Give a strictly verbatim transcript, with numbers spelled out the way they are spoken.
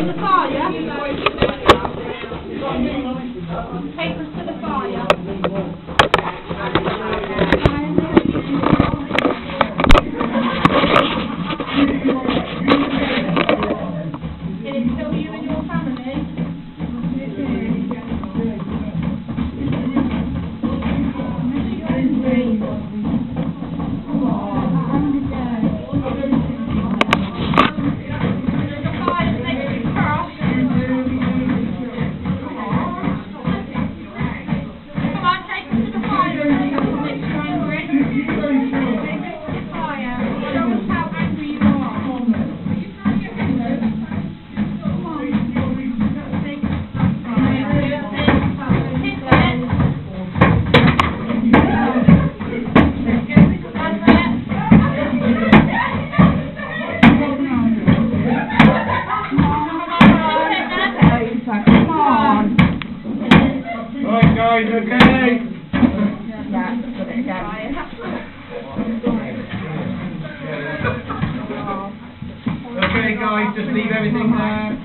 the fire. Take us to the fire. Did it kill you and your family? Okay. Okay, guys, just leave everything there.